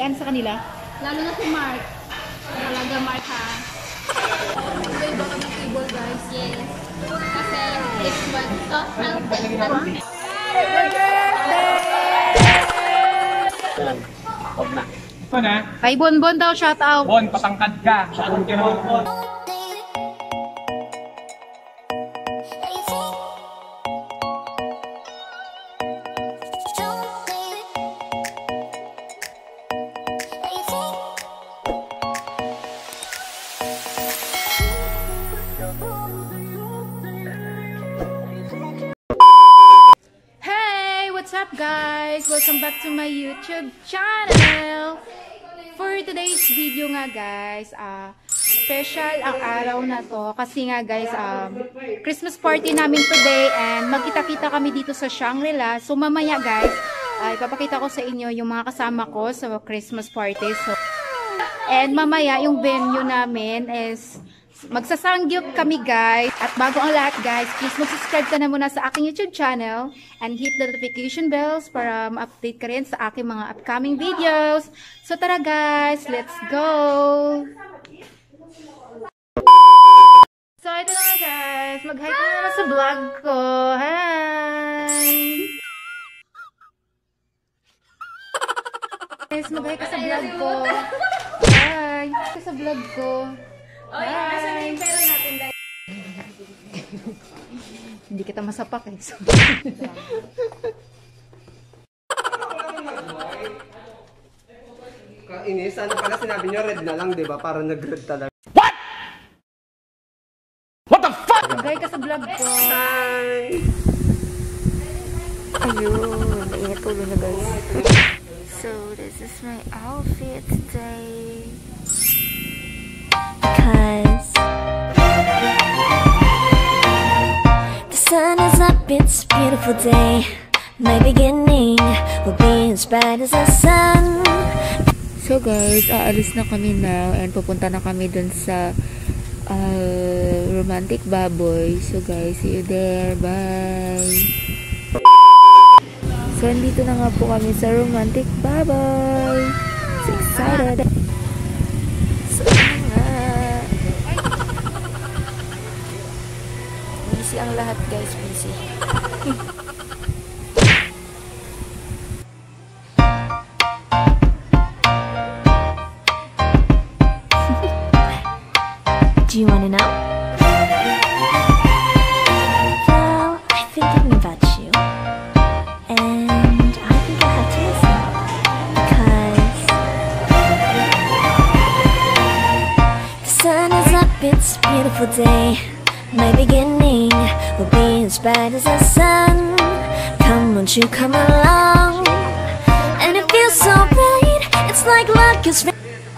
pilian sa kanila. Lalo na si Mark. Talaga Mark ha. Iba kami ng table guys. Yes. Kasi it's what Ito na. Kay Bonbon daw, shout out. Bon, patangkad ka. What's up guys? Welcome back to my YouTube channel. For today's video nga guys, special ang araw na to kasi nga guys, Christmas party namin today and magkita-kita kami dito sa Shangri-La. So mamaya guys, ipapakita ko sa inyo yung mga kasama ko sa Christmas party. So, and mamaya yung venue namin is magsasangyup kami guys. At bago ang lahat guys, please mag-subscribe ka na muna sa aking YouTube channel and hit the notification bells para ma-update ka rin sa aking mga upcoming videos. So tara guys, let's go! So ito na guys, mag-hi ka na sa vlog ko. Hi! Guys, mag-hi ka sa vlog ko. Hi! Ka sa vlog ko. Oy, nasa na yung pera natin guys. Hindi kita masapak eh. Kainis, ano pala sinabi nyo, red na lang, di ba? Parang nag-red talaga. What? What the fuck? Gaya ka sa vlog ko. Hi! Ayun, naingat ulo na guys. So, this is my outfit today. Because the sun is up, it's a beautiful day. My beginning will be as bright as the sun. So guys, aalis na kami now and pupunta na kami dun sa Romantic Baboy. So guys, see you there. Bye! So, andito na nga po kami sa Romantic Baboy. So excited! Busy ang lahat guys, busy. Do you want to know? Well, I've been thinking about you, and I think I have to listen. Because the sun is up, it's a beautiful day. My beginning will be as bright as the sun. Come, won't you come along? And it feels so bright, it's like luck is.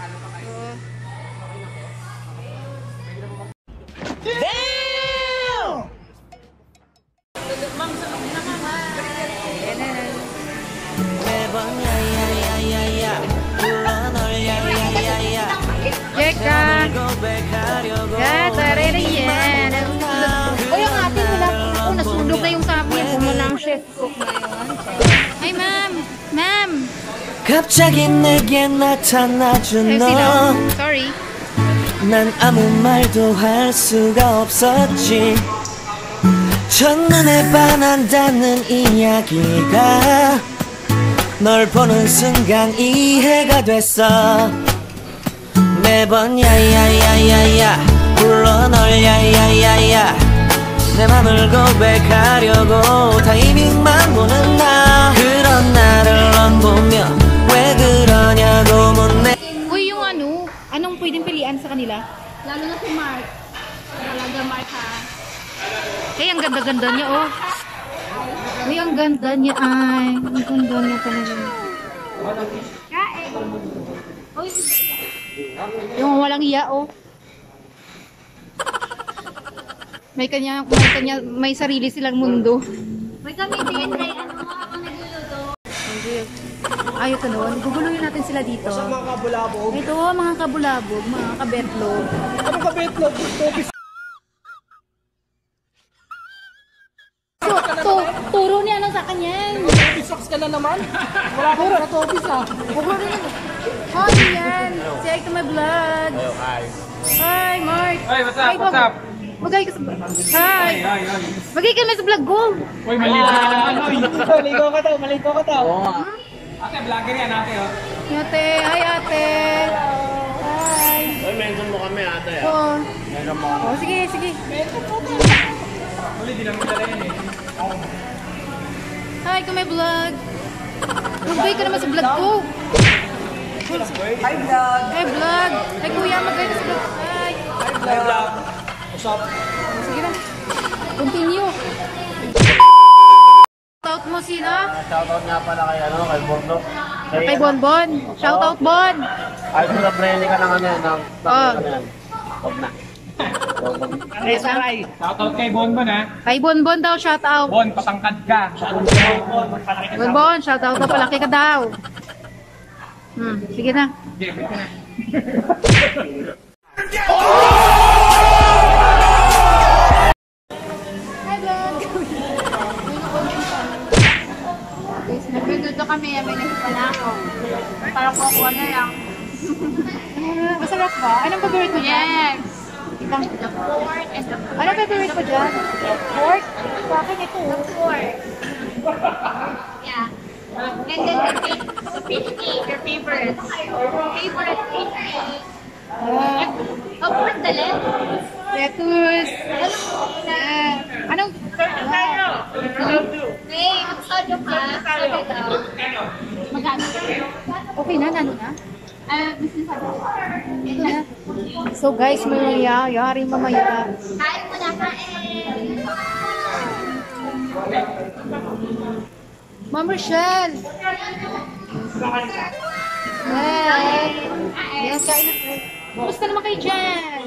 Jeka! Yeah, tara na yan! O yung atin wala po, nasunog na yung kami. Pumalang chef cook na yun. Hi ma'am! Ma'am! 갑자기 내게 나타나준 너 Sorry. 난 아무 말도 할 수가 없었지 첫눈에 반한다는 이야기가 널 보는 순간 이해가 됐어 매번 야야야야야 불러 널 야야야야 내 맘을 고백하려고 타이밍만 보는 나 그런 나를 넌 보면 왜 그러냐고 묻네. Uy, yung anong pwedeng pilian sa kanila? Lalo na si Mark. Talaga Mark ha. Hey, ang ganda-ganda niya, oh. Uy, ang ganda niya, ay. Ang ganda niya talaga. Kain. Uy, Yung walang iya, oh. May sarili silang mundo. may kami din kay ako nagluluto. Ayaw ka noon. Guguluhin natin sila dito. Sa mga kabulabog. Ito, mga kabulabog, mga kabetlog. Ano kabetlog? Topis. Turo niya sa kanya. Topis socks ka na naman. Wala ka na topis ah. Guguluhin natin. Oh, yan. Say hi to my vlog. Hi, Mark. Hey, what's up? Hi, What's up? Magay ka sa vlog. Hi. Magay ka na sa vlog ko. Uy, maligo ka naman. Maligo ka to, maligo ka to. Ate, vlogger yan ate, oh. Ate, hi ate. Hi. Uy, mention mo kami ate. Oo. Oh, sige, sige. Uli, di namin dala yan eh. Hi to my vlog. Magay ka naman sa vlog ko. Hi, vlog! Hi vlog. Hi kuya, magay ka sa vlog. Hi. Hi, vlog! What's up? Sige na. Continue. Shoutout mo sino? Shoutout nga pala kay kay Bondo. Kay Bonbon. Shoutout Bon. Ay, sa brand ka ng ano yan. Oh. Huwag na. Shoutout kay Bonbon, ha? Kay Bonbon daw shoutout. Bon, patangkad ka. Bonbon, shoutout daw. Palaki ka daw. Sige na. Sige, pwede na. Hi vlog. Guys, nagbidudo kami. May nasipa na ako. Para kukuha na lang. Masarap ba? Anong favorite mo dyan? Yes! The pork and the pork. Anong favorite mo dyan? Pork? Sa akin ito. Pork. Yeah. And then the fish cake, your favorite. Favorite fish cake. Oh, pork the lettuce. Lettuce. Anong? Hey, magsodo ka. Sodo daw. Magkano? Okay na, nano na? Gusto sabi. Ito na. So guys, may nangyayari mamaya. Kain mo na, kain. Ma'am Rochelle! Hi! Yes, kain na po. Kumusta naman kayo dyan?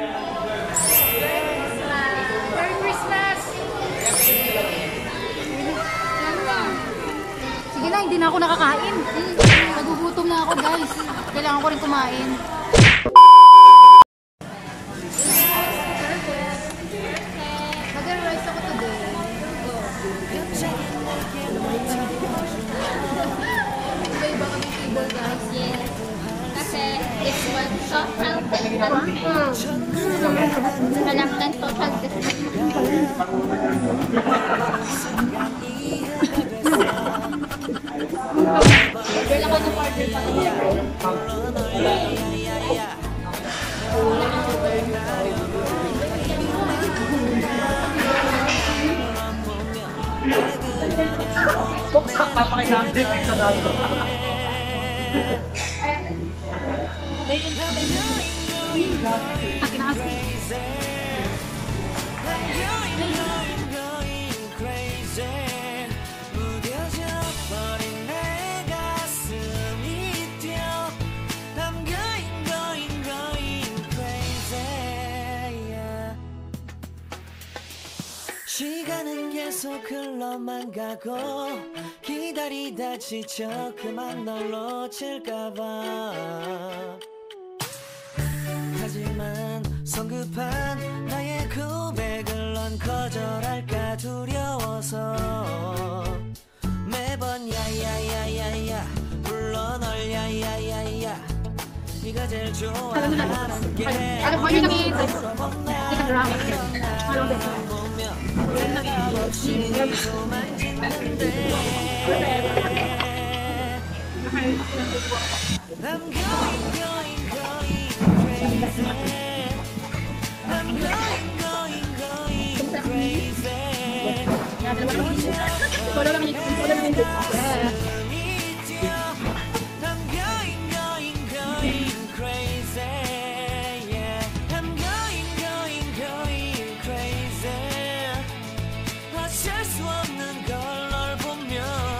Merry Christmas! Sige na, hindi na ako nakakain. Nagugutom na ako guys. Kailangan ko rin kumain. Mag-rice ako today. Iba-iba kami table guys. Yes. Kasi it's what social alam ng social distancing. Wala ka ng partner pa. Buksak, papakisang-dip sa dito. 시간은 계속 흘러만 가고 기다리다 지쳐 그만 널 놓칠까봐 하지만 성급한 나의 고백을 넌 거절할까 두려워서 매번 야야야야야 불러 널 야야야야 네가 제일 좋아하는 게 Alam mo, yun kami I'm going crazy. I'm going crazy. Yeah, I'm going crazy. 어쩔 수 없는 걸 널 보면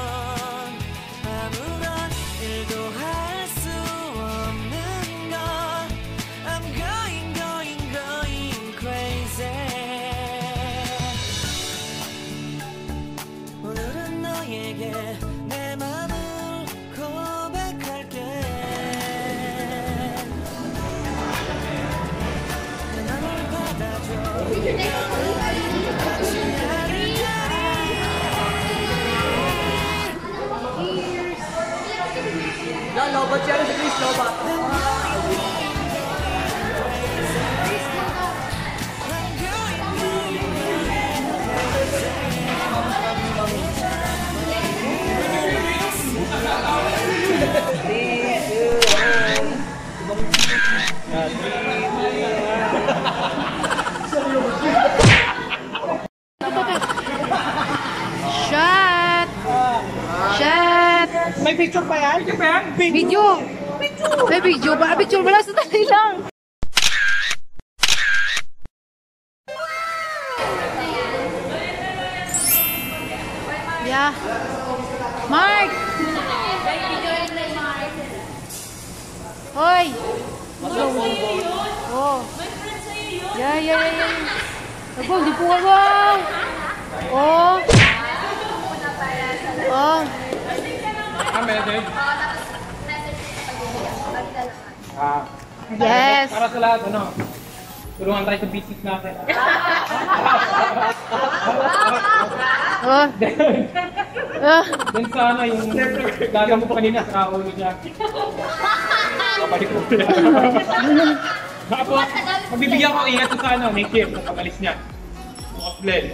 아무런 일도 할 수 없는 걸 I'm going crazy. 오늘은 너에게 내 맘을 고백할게. 내 맘을 받아줘. Lobat siya rin si Chris, lobat. Shot! Shot! May picture pa yan? Picture pa yan? Video! May video ba? Picture wala sa tali lang. Yeah. Mark! Hoy! Oh. Yeah. Abang, di po ka ba? Oh. Oh. Message. Yes. Para sa lahat, ano? Tulungan tayo sa business natin. Oh. Then sana yung gagang mo pa kanina sa ulo niya. Kapalik ko pala. Tapos, magbibigyan ko ingat ko sa ano, may gift sa pag-alis niya. Mga blend.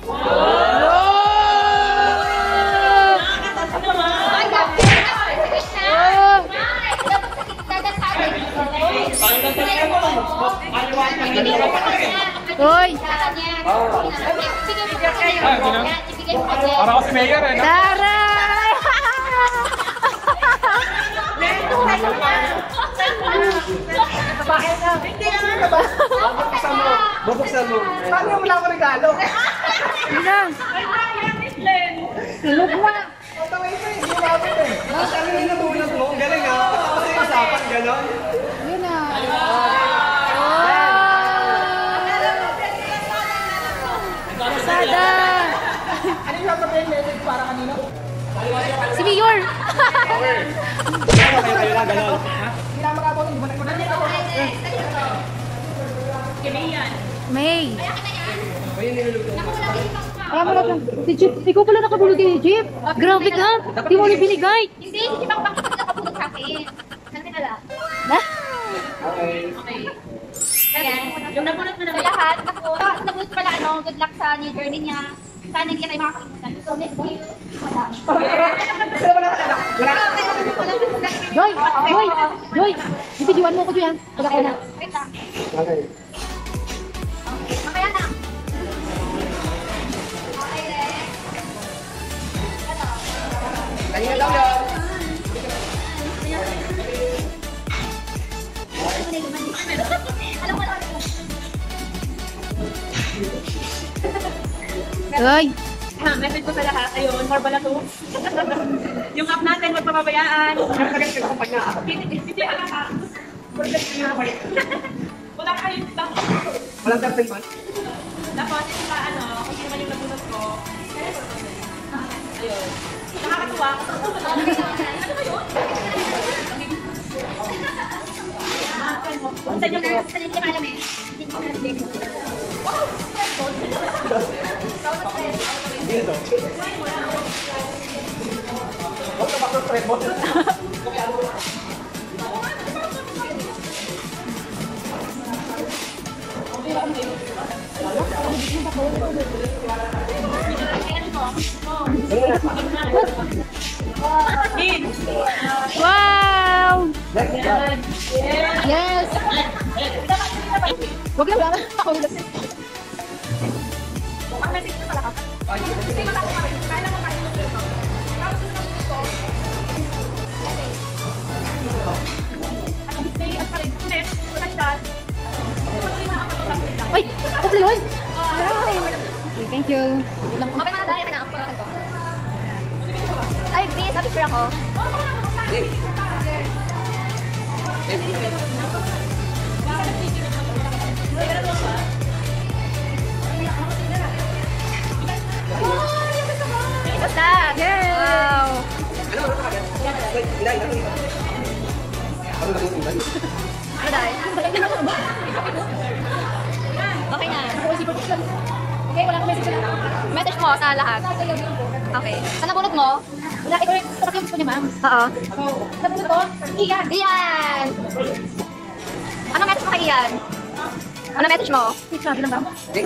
Hoy! Para ako si Mayor eh, no? Tara! Babuksan mo. Paano yung wala ko regalo? Yun lang. Silog mo. Ano yung natulog mo? Ang galing ah. Kasi usapan, gano'n. Yun na. Sada! Ano yung sasabihin message para kanina? Si Mayor! Kayo lang, gano'n. Hindi na makabot, hindi mo na May! Ayun, nilulog mo. Kaya mo lang. Si Jeep, ikaw pala nakabulog kay Jeep. Grabe ka. Di mo niya binigay. Hindi bang nakapulot sa akin. Kasi na lang. Na? Ayan. Yung nabulot mo na sa lahat. Nabulot pala good luck sa new journey niya. Sana hindi kayo makakalimutan. So, next week, Joy! Ibigyan mo ko dyan. Pag ako na. wait lang. Okay. Mamaya na. Okay, Rex. Kanina daw yan. Alam mo lang. Ay! Message ko sa lahat. Ayun, more bala to. Yung app natin, huwag pababayaan. Hindi alaka. Wala kayo lang. Walang tarpin man. Tapos, yung pa, ano, kung sino man yung nabunod ko. Ayun. Nakakatuwa. Ano ba yun? Sa inyo na, sa inyo alam eh. Hindi ko na Wow! Yes! Wag lang lang. Ako lang. Ang message ko sa lahat. Hindi mo lang kaya lang makain mo. Tapos yung nabunod ko. At stay at pa rin. Next, wala siya. Ay! Ako pala yun! Okay, thank you. Okay na dahil na ako. Ay, please, happy for ako. What's that? Yay! Wow. Ano dahil? Okay na. Okay, wala akong message. Message mo sa lahat. Okay. Sa nabunod mo, Wala, ito kasi yung gusto niya, ma'am. Oo. Sabi mo to? Iyan. Iyan! Ano message mo kay Iyan? Ano message mo? Sabi lang, ma'am.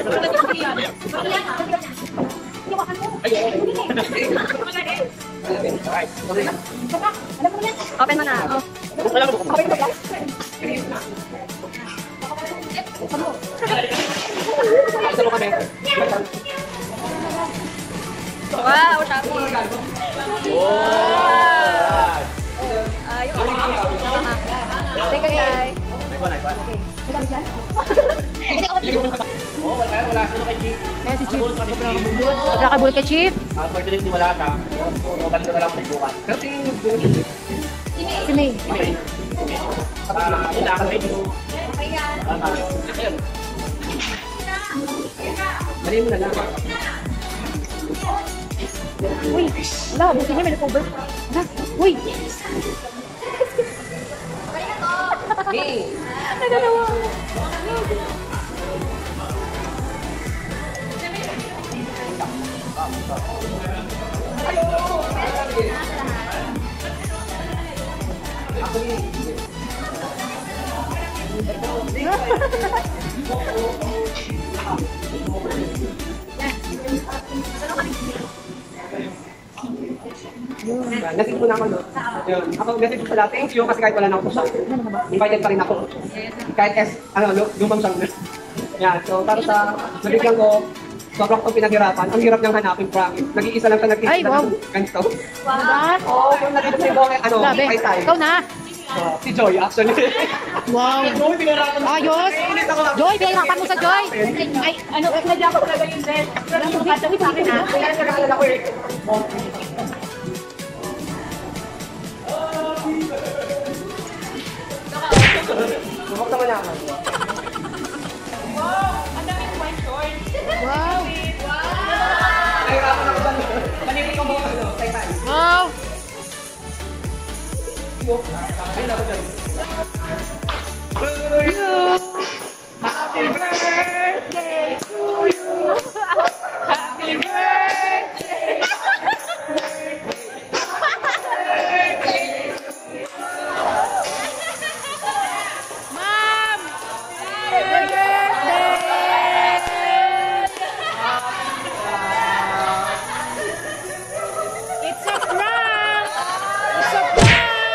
Open mo na. Wow, shopping. Thank you, guys. Kaya si Chief. Wala ka bull ka, Chief? Si May. Mali mo na lang. Uy, wala, buti niya may leftover. Wala, uy. Nagalawa. Message ko na ako, no? Yun. Ako, message ko pala, thank you kasi kahit wala na ako sa invited pa rin ako. Kahit lumang siyang yan, so para sa nabigyan ko, sobrang itong pinaghirapan. Ang hirap niyang hanapin, promise. Nag-iisa lang siya nag-iisa Ay, wow. ganito. Diba? Oo, yung nakita si Bong, Grabe, high time. ikaw na. Si Joy, actually. Wow. Joy, pinarapan mo. Ayos. Joy, pinahirapan mo sa Joy. Ay, ano, Nadya ko talaga yung bed. Pero yung katabi sa akin ha. Kaya nagkakaalala ko eh. Bukta mo na ako. wow. Nahirapan ako ba? Panigil ko mo high time. Wow. Ay, naku dyan. Happy birthday to you. Happy birthday. Ma'am, happy birthday. It's a prank. It's a prank.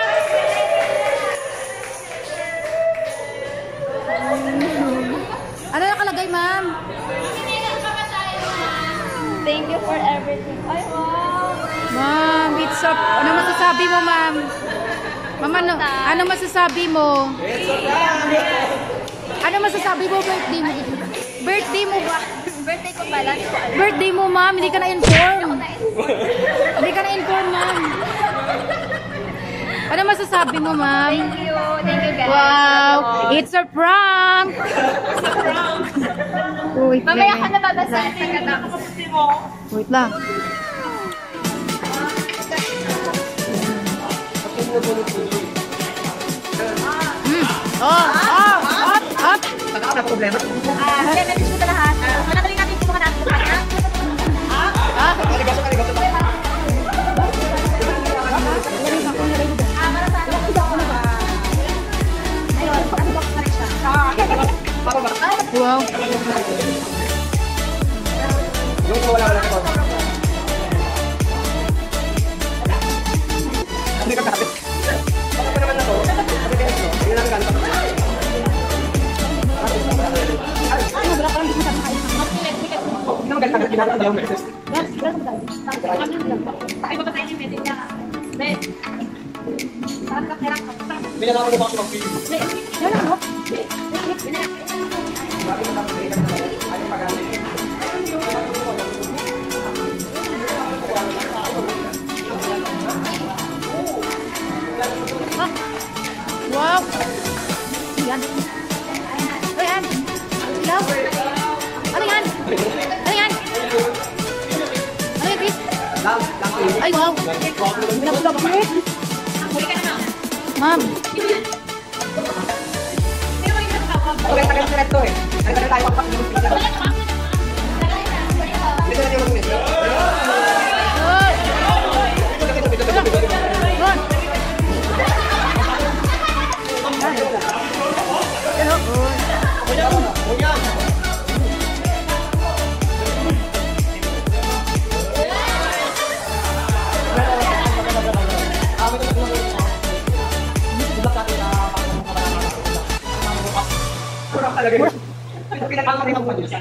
Ano nakalagay, ma'am? Thank you for everything. Ay, wow. Ma'am, it's up. Ano masasabi mo, ma'am? Ma'am, ano masasabi mo? Ano masasabi mo, birthday mo? Birthday mo ba? Birthday ko pala. Hindi ko alam. Birthday mo, ma'am. Hindi ka na-inform. Hindi ka na-inform, ma'am. Ano masasabi mo, ma'am? Thank you. Thank you, guys. Wow, it's a prank. Wait, Mamaya ka na babasa. Wait lang. Up. Pagkaka na problema. Message ko na lahat. Managaling natin kung natin sa kanya. Wow. Yung wala ko. Hindi ka kapit. Bakit pa naman na to? Kapit ka ito. Hindi lang ganito. Hindi naman ganito. Ginagawa tayo meses. Ay, babatayin yung message niya. Ben. Saan ka kailang ka? Binalaman ko ba ako mag-video? Wow. Yan. Ayan. Ilaw. Ano yan? Ano yan? Ano yan, Chris? Ay, wow. Ma'am. Okay, tagal-tagal to eh. Tagal-tagal tayo pagpak. Hindi na natin mag-video. Kurang talaga yun. Pinag-almarin ako dyan.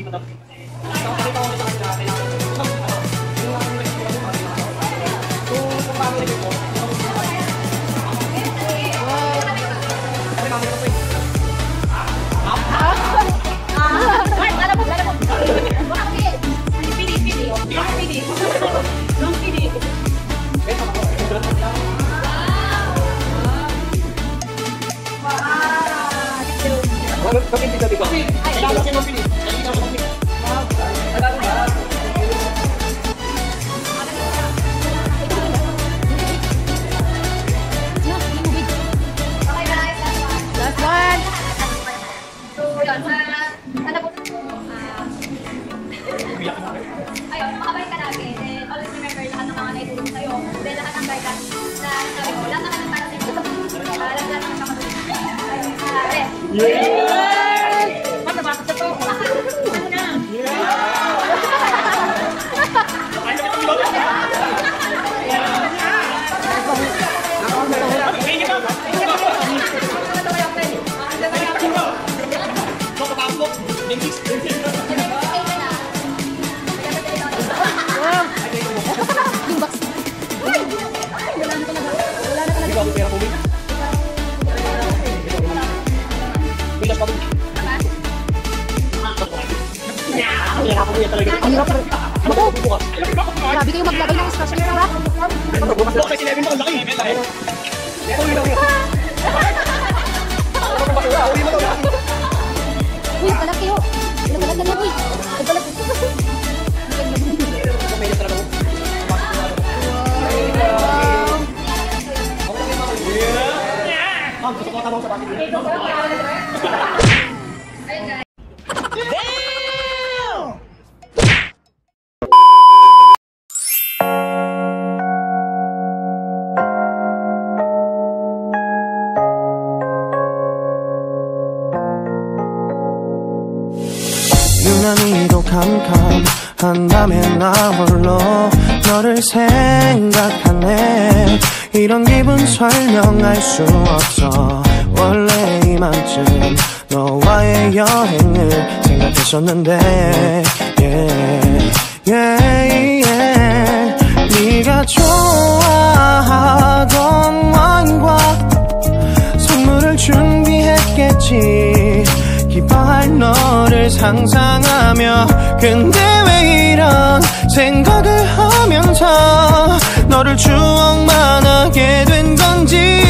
Last one. Ayun, makabalik ka natin. Then, always remember lahat ng mga naitulong sa'yo. Then, lahat ng guidance na sabi ko, lahat ng kanyang para sa'yo. Lahat ng kamatulong. Matabakot sa to. Ano na? Grabe kayo maglagay ng scotch tape, ha? Uy, balag kayo. Balag na uy. Balag. 유난히도 캄캄한 밤에 나 홀로 너를 생각하네. 이런 기분 설명할 수 없어. 원래 이맘쯤 너와의 여행을 생각했었는데 네가 좋아하던 와인과 선물을 준비했겠지. 기뻐할 너를 상상하며 근데 왜 이런 생각을 하면서 너를 추억만 하게 된 건지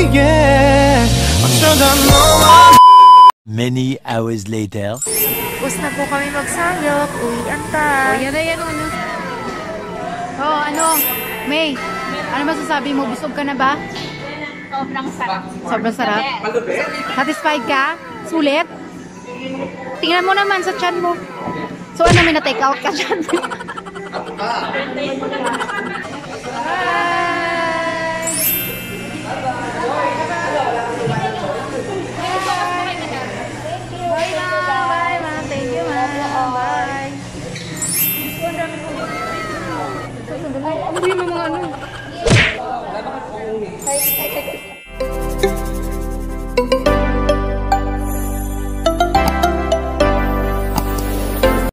어쩌다 너와 Many hours later. Tapos na po kami magsayok. Uwian ta. O, yan na yan, ano. Oh, ano. May, ano masasabi mo? Busog ka na ba? Sobrang sarap. Sobrang sarap. Satisfied ka? Sulit? Tingnan mo naman sa chan mo. So, ano, may na-take out ka dyan? Bye!